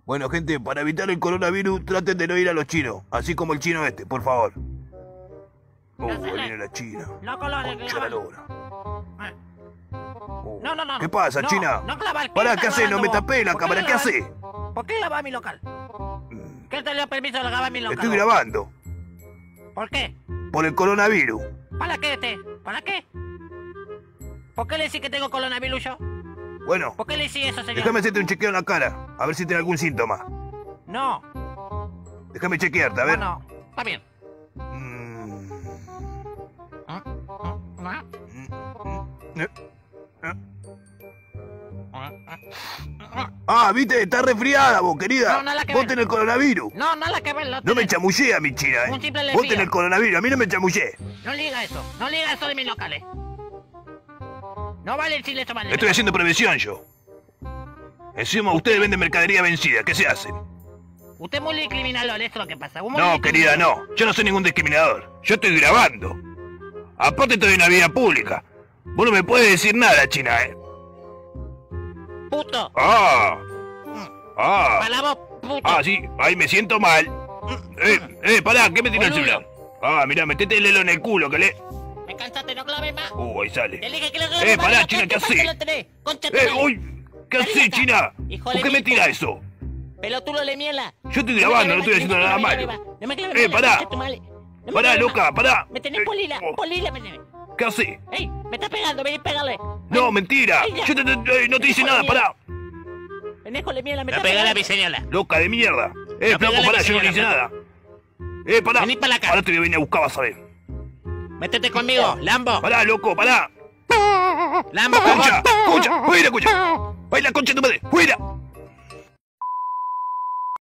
Bueno, gente, para evitar el coronavirus, traten de no ir a los chinos. Así como el chino este, por favor. Viene la China. No colores, Concha la lora. No. ¿Qué pasa, no, China? No clavar. Pará, ¿qué haces? No me tapé la cámara, ¿qué haces? ¿Por qué grabás mi local? ¿Quién te dio permiso de grabar mi local? Estoy grabando. ¿Por qué? Por el coronavirus. ¿Para qué, ¿Para qué? ¿Por qué le decís que tengo coronavirus yo? Bueno, ¿Por qué le decís eso, señor? déjame hacerte un chequeo en la cara. A ver si tiene algún síntoma. No. Déjame chequearte, a ver. No, está bien. Ah, viste, está resfriada vos, querida. No, nada que Vos ver. tenés coronavirus. No, nada que ver. No me chamullé a mi China, Un simple Vos resfrío. tenés coronavirus, a mí no me chamullé. No liga eso. No liga eso de mis locales. No vale decirle eso, vale. Estoy haciendo prevención yo. Encima ustedes venden mercadería vencida, ¿qué se hacen? Usted es muy discriminador, eso es lo que pasa. No, querida, no. Yo no soy ningún discriminador. Yo estoy grabando. Aparte estoy en una vida pública. Vos no me puedes decir nada, China, Puto. Ah. Para vos, puto. Ah, sí, ahí me siento mal. Pará, ¿qué me tiró el Boludo. celular? Ah, mirá, metete el dedo en el culo, que le... Me cansaste, no claves más. Ahí sale. Te dije que lo claves más. Pará, la China, ¿qué concha, hacés? ¿para qué lo tenés? Concha tu madre. Uy, ¿qué Dale, hacés, acá. China? Hijo ¿Por de qué me mil tirás puta. eso? Pelotudo de mierda. Yo estoy grabando, no estoy haciendo nada malo. No me claves más, Pará. concha tu madre. No me Pará, claves loca, más. pará. Me tenés polila, me tenés. ¿Qué hacés? ¡Ey! ¡Me está pegando! ¡Vení a pegarle! No, mentira. Ay, ya. Yo no te hice nada, pará. Pendejo de mierda, me No está pegale a pegando. mi señora. Loca de mierda. No, Flaco, pegale pará, que yo no le hice señora, nada. Pará. Vení para acá. Ahora te voy a venir a buscar, vas a ver. Métete conmigo, Lambo. Pará, loco, pará. Lambo, Concha, concha, fuera, concha. Baila, concha de tu madre, fuera.